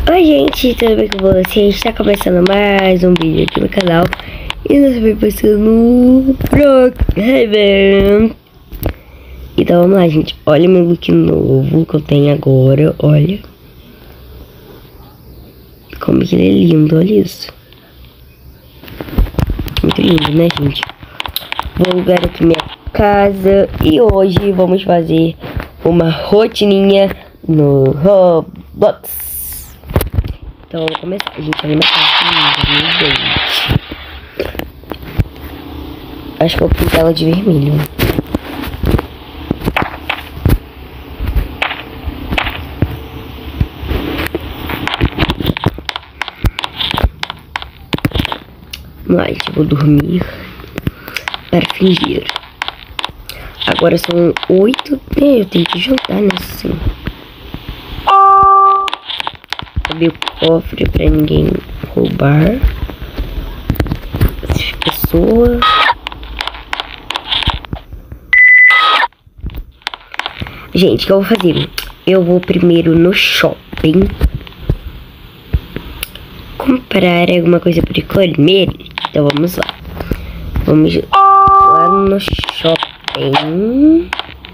Oi gente, tudo bem com vocês? Está começando mais um vídeo aqui no canal. E nós estamos passando no Brookhaven. Então vamos lá, gente. Olha meu look novo que eu tenho agora. Olha como que ele é lindo, olha isso. Muito lindo, né, gente? Vou alugar aqui minha casa. E hoje vamos fazer uma rotininha no Roblox. Então vamos começar, gente. Olha minha casa linda, meu Deus. Acho que eu vou pintar ela de vermelho. Vamos lá, gente. Eu vou dormir para fingir. Agora são 8. Eu tenho que jantar, né? Assim. Abrir o cofre pra ninguém roubar. Essas pessoas. Gente, o que eu vou fazer? Eu vou primeiro no shopping comprar alguma coisa para comer. Então vamos lá. Vamos lá no shopping.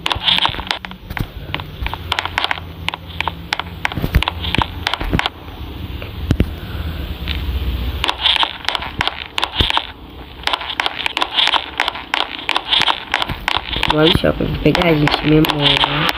Vou lá no shopping. Vou pegar, gente, minha memória.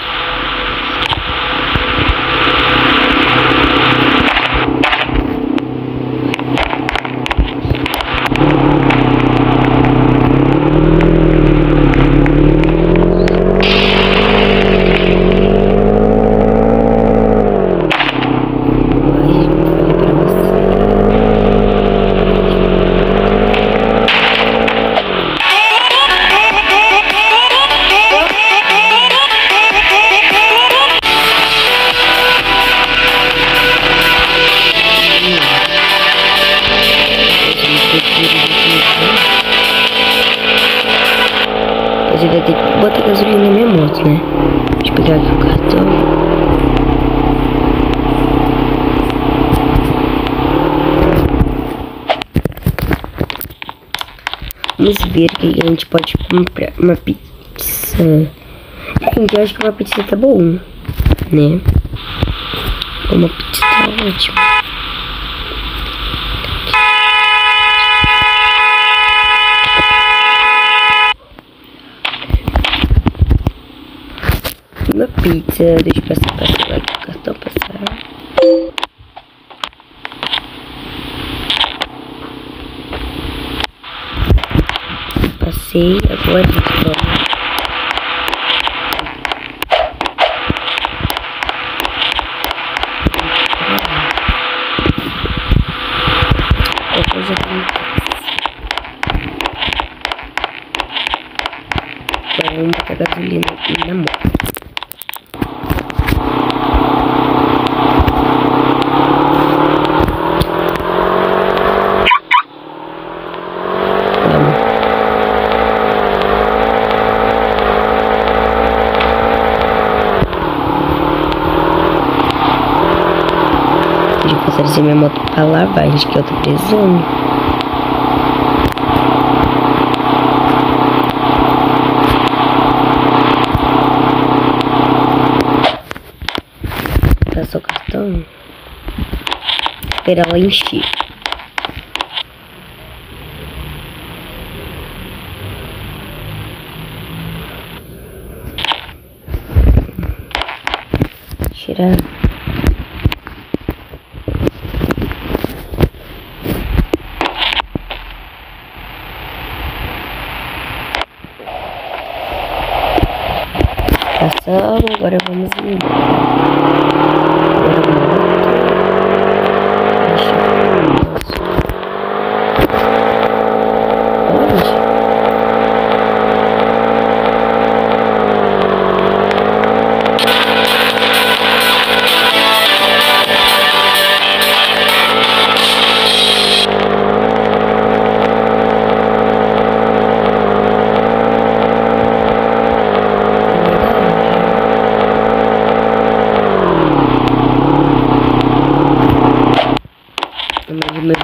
Mas eu vou ter que botar gasolina na minha moto, né? Deixa eu pegar aqui o cartão. Vamos ver o que a gente pode comprar. Uma pizza. Gente, eu acho que uma pizza tá bom, né? Uma pizza tá ótima. Uma pizza, deixa eu passar aqui o cartão, passar. Passei, agora a gente vamos. Eu já tenho. Agora vamos botar gasolina aqui na moto. Trazer minha moto pra lavar, gente, que eu tô precisando. Passar o cartão. Esperar ela encher. Tirar. Passamos, agora vamos embora.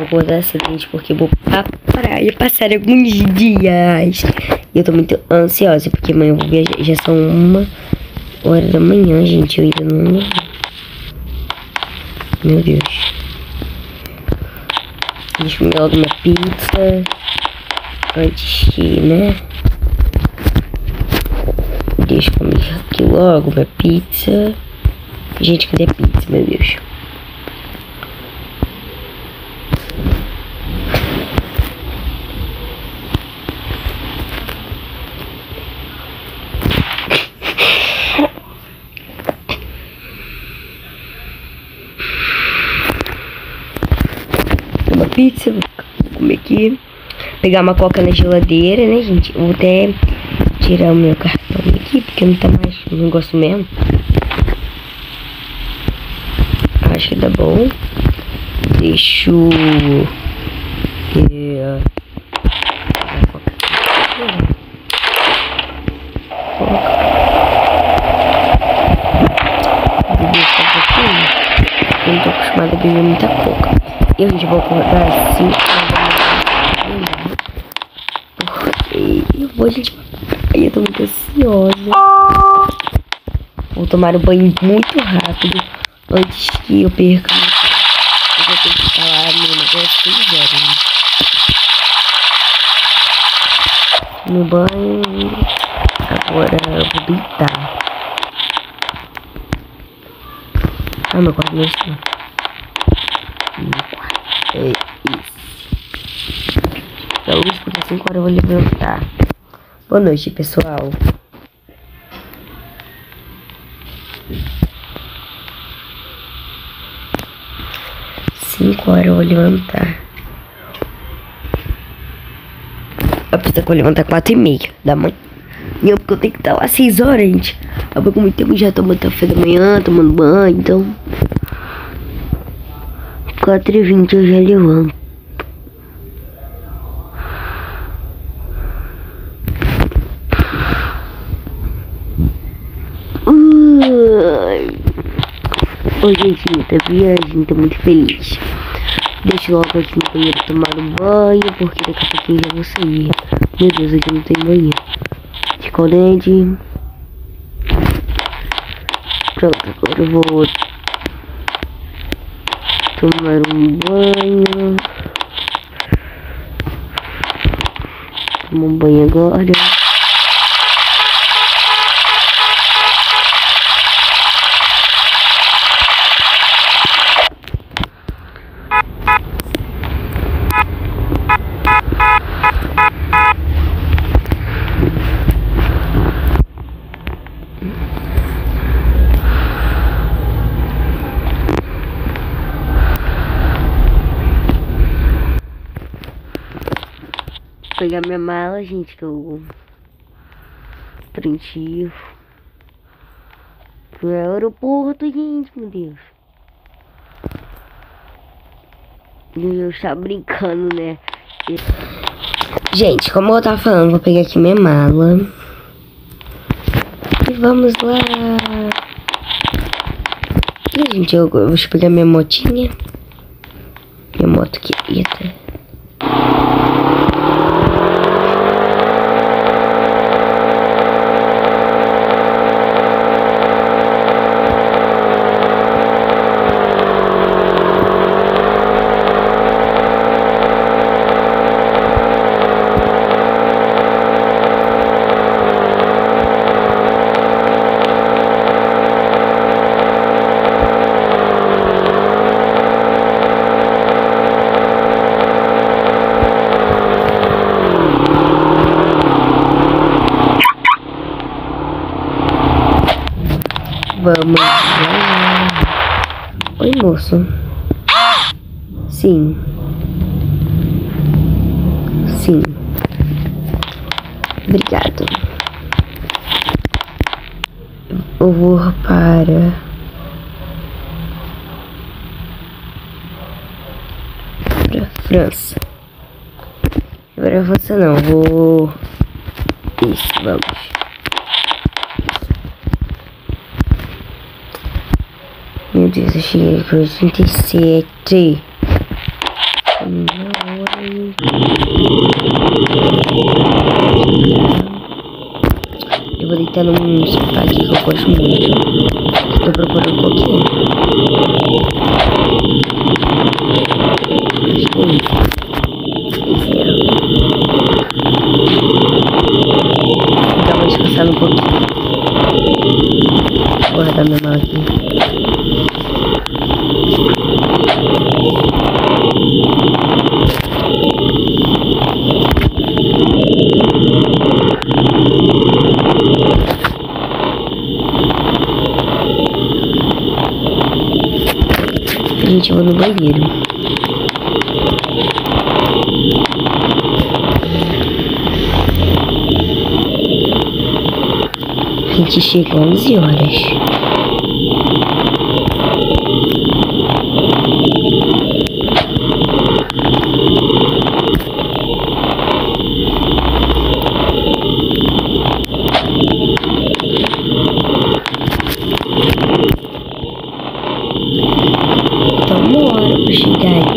vou cortar esse vídeo porque eu vou pra praia passar alguns dias. E eu tô muito ansiosa porque amanhã eu vou viajar. Já são 1h da manhã, gente. Eu ainda não... Meu Deus. Deixa eu comer logo minha pizza. Antes que, né? Deixa eu comer aqui logo minha pizza. Gente, cadê a pizza, meu Deus? Uma pizza, vou comer aqui. Pegar uma coca na geladeira, né, gente? Eu vou até tirar o meu cartão aqui, porque não tá mais no negócio mesmo. Acho que dá bom. Deixa eu... Eu não tô acostumada a beber muita coca. E a gente vai acordar assim. Porque eu vou, gente. Aí eu tô muito ansiosa. Vou tomar um banho muito rápido antes que eu perca. Eu vou ter que ficar lá no negócio 6 horas. No banho. Agora eu vou deitar. Ah, meu quarto não está. É isso. A luz por 5 horas eu vou levantar. Boa noite, pessoal. Agora eu vou levantar. Eu preciso levantar 4h30 da manhã. Porque eu tenho que estar lá 6 horas, gente. Eu vou com muito tempo já tomando café da manhã, tomando banho, então 4h20 eu já levanto. Hoje, gente, tá viagem, tô muito feliz. Deixa eu logo aqui no banheiro tomar um banho, porque daqui a pouquinho já vou sair. Meu Deus, aqui não tem banheiro. Escolente. Pronto, agora eu vou tomar um banho. Tomar um banho agora. Vou pegar minha mala, gente, que eu preenchi pro aeroporto, gente, meu Deus. Eu estava brincando, né? Gente, como eu tava falando, vou pegar aqui minha mala. E vamos lá. E, gente, eu vou pegar minha motinha. Minha moto querida. Vamos lá. Oi, moço. Sim. Sim. Obrigado. Eu vou para França. Agora França não, vou... Isso, vamos. Meu Deus, eu cheguei com 87. tendo um sofá aqui que eu gosto muito. Tô procurando coquinho. Acho que é isso. Esse é. Vou dar uma descansada um pouquinho. Vou guardar minha mala aqui. Gente, eu vou no banheiro. A gente chega 11 horas. Então, uma hora pra chegar aí.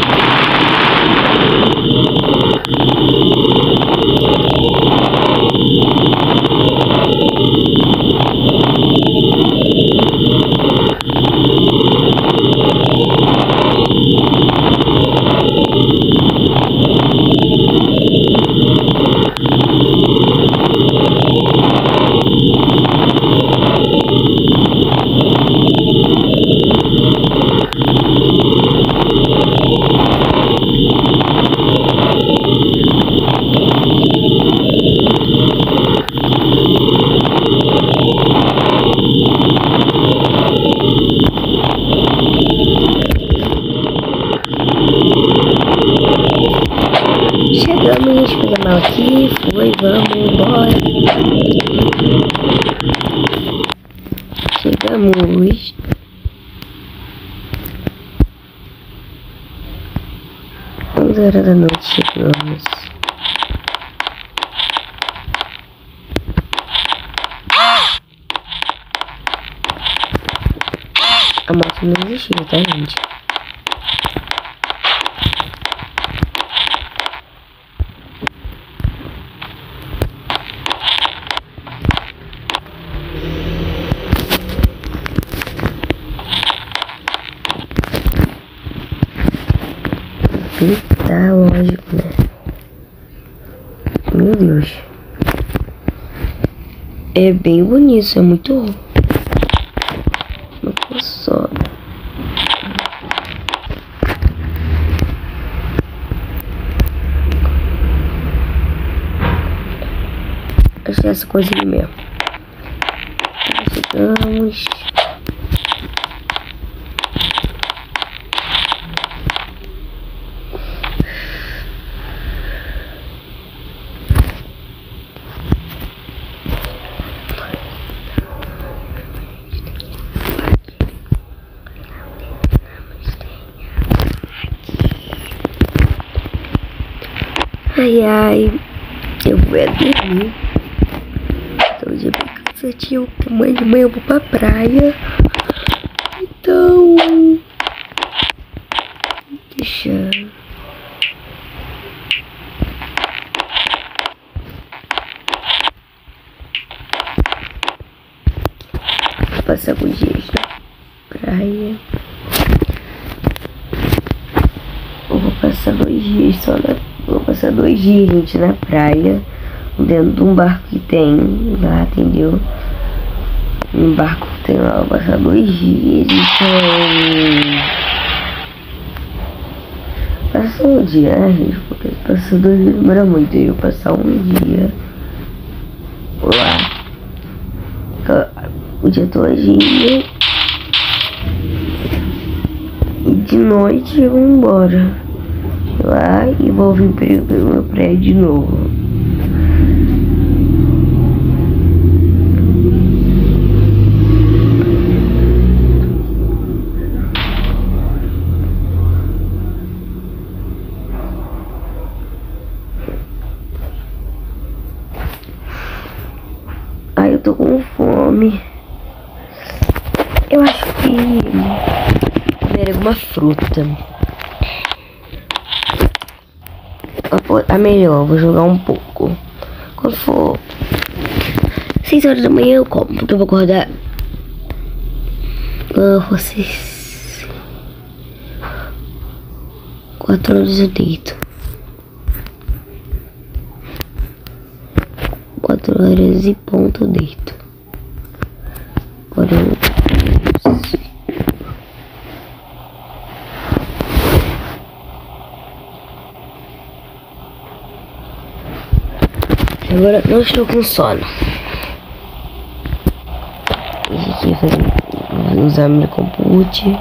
Chegamos, peguei a mala aqui, foi, vamos embora. Chegamos. 11 horas da noite chegamos. A moto não existiu, tá, gente? Tá lógico, né? Meu Deus. É bem bonito, é muito. Não posso. Acho que é essa coisa aqui mesmo. Chegamos. Ai, ai, eu vou dormir. Tô de bem cansativo, porque amanhã de manhã eu vou pra praia. Então, deixa. Vou passar alguns dias na praia. Eu vou passar 2 dias só na praia. Vou passar 2 dias, gente, na praia, dentro de um barco que tem lá, entendeu? Um barco que tem lá, vou passar 2 dias, então... Passa um dia, né, gente? Porque passar 2 dias demora muito, eu vou passar um dia lá, o dia todinho, e de noite eu vou embora lá e vou vir para o meu prédio de novo. Ai, eu tô com fome. Eu acho que comer alguma fruta. A melhor, vou jogar um pouco. Quando for 6 horas da manhã eu como, porque eu vou acordar. Vocês. 4 horas eu deito. 4 horas e ponto eu deito. Agora eu... Agora não estou com sono. Aqui usar meu compute.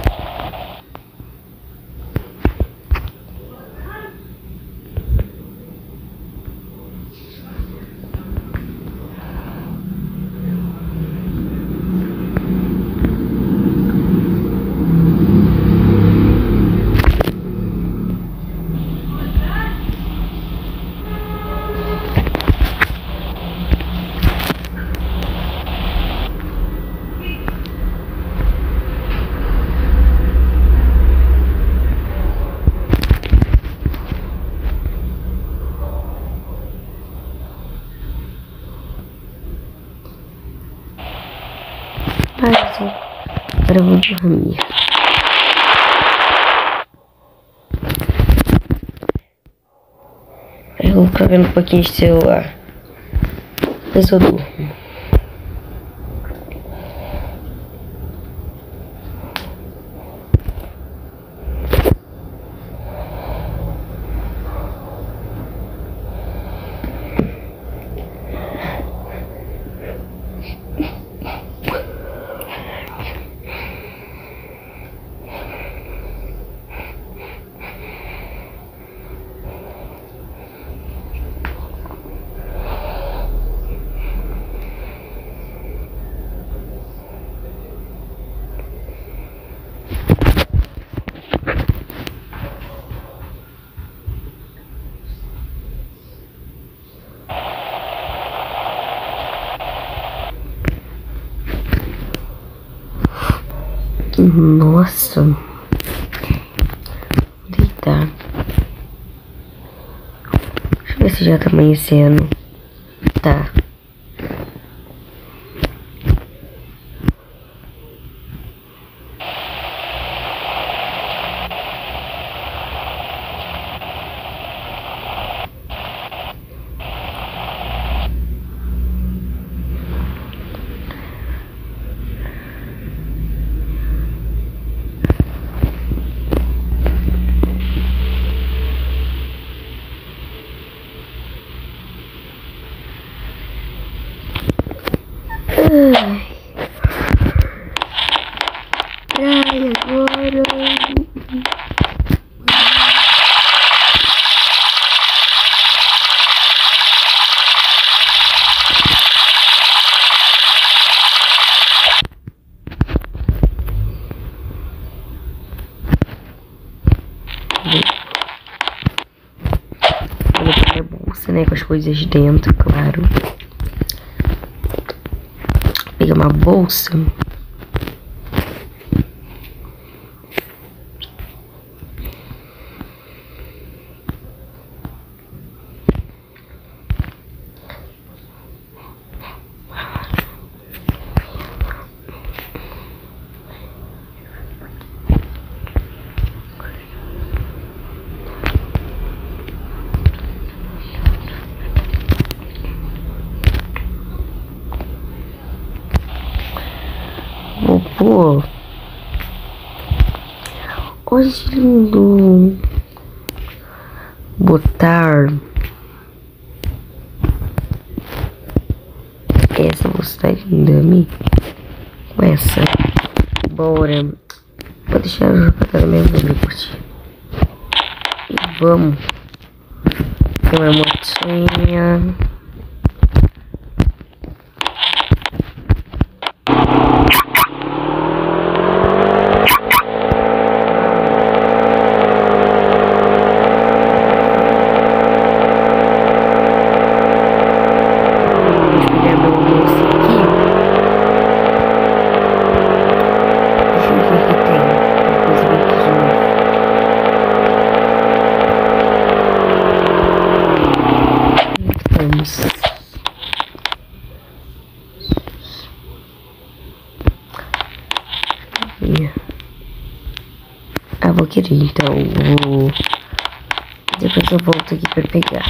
Agora eu vou dormir. Eu vou ficar vendo um pouquinho de celular. Depois eu durmo. Nossa, vou deitar. Deixa eu ver se já tá amanhecendo. Tá. Ai, agora. Vou pegar a bolsa, né, com as coisas dentro, claro. Pegar uma bolsa. Vou pôr. Hoje lindo. Botar essa bolsa linda me com essa. Bora. Vou deixar o jogador mesmo pra me curtir. E vamos. Tem uma motinha. Vamos. Ah, vou querer, então vou... Depois eu volto aqui pra pegar.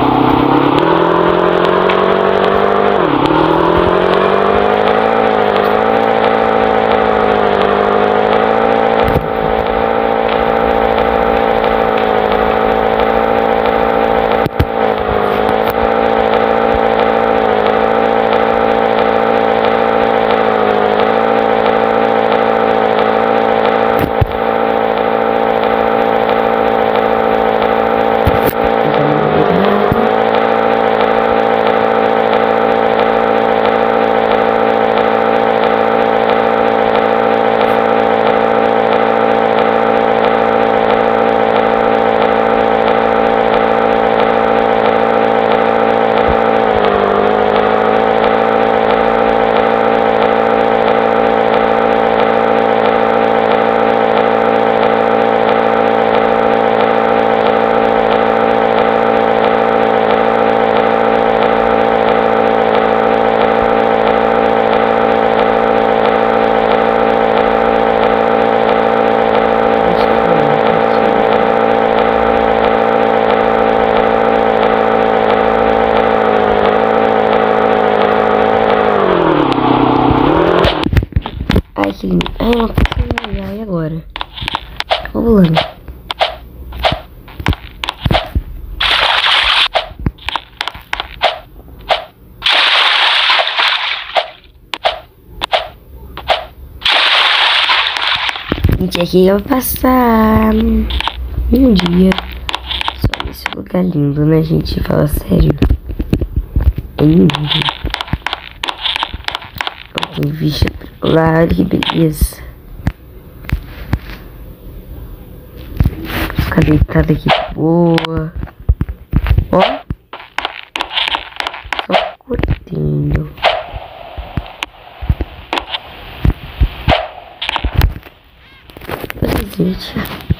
Ai, que lindo. Ai, não consigo olhar. E agora? Tô pulando. Gente, aqui eu vou passar um dia só nesse lugar lindo, né, gente? Fala sério. É lindo. Tem vista pra lá, olha que beleza. Vou ficar deitada aqui de boa. Ó. Só curtindo. Gente.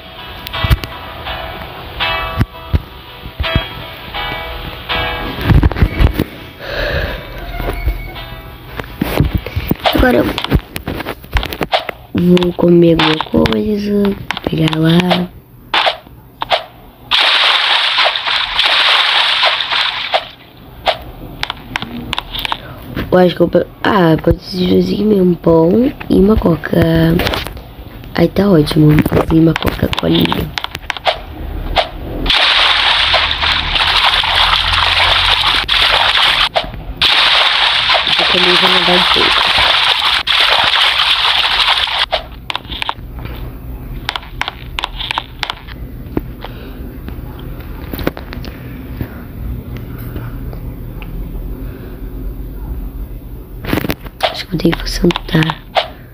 Agora eu vou comer alguma coisa, pegar lá. Eu acho que eu... pode ser assim mesmo, pão e uma coca. Aí tá ótimo, vou fazer uma Coca-Colinha. Eu também vou mandar de pouco. Acho que eu tenho que sentar.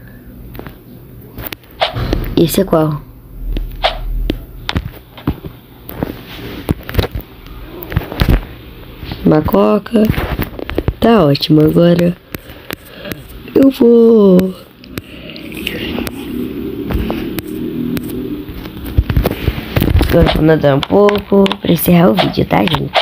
Esse é qual? Uma coca. Tá ótimo. Agora eu vou... Agora vou nadar um pouco pra encerrar o vídeo, tá, gente?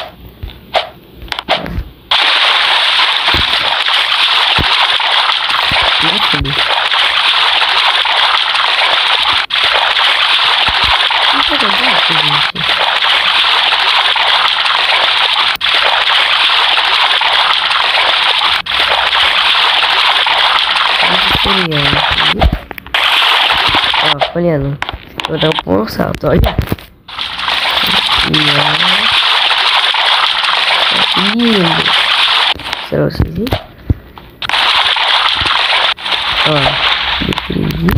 Ó, olhando. Vou dar um bom salto, olha. Lindo. Será que vocês viram? Ó,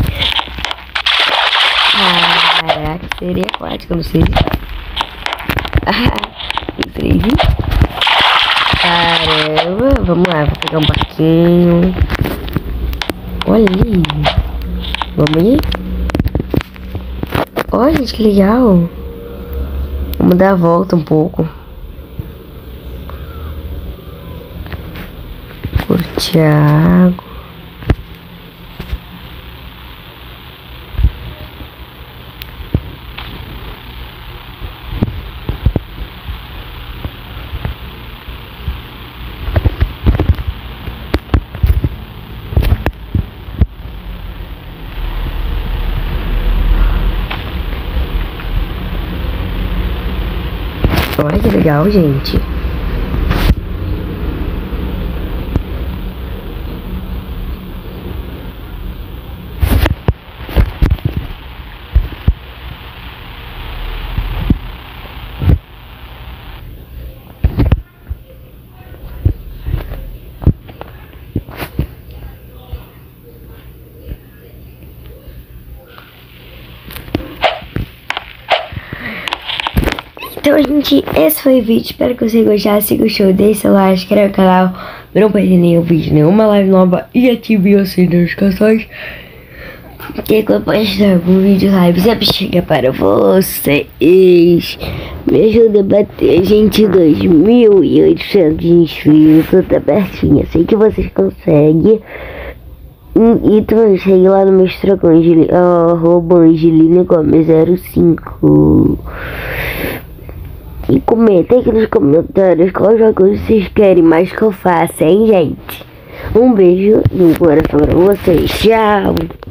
caraca, seria aquático, não sei. Caramba, vamos lá, vou pegar um barquinho. Olha ali. Vamos aí? Olha, gente, que legal. Vamos dar a volta um pouco. Curtir a água. Olha que legal, gente. Então, gente, esse foi o vídeo. Espero que você gostasse. Se gostou, deixe seu like, se inscreve no canal. Não perde nenhum vídeo, nenhuma live nova. E ative o sininho das notificações. Que quando postar algum vídeo live sempre chega para vocês. Me ajuda a bater, gente, 2.800 inscritos. Tá pertinho, sei que vocês conseguem. E também segue lá no meu Instagram, @AngelinaGomes05. E comenta aqui nos comentários qual jogo vocês querem mais que eu faça, hein, gente? Um beijo e um coração pra vocês. Tchau!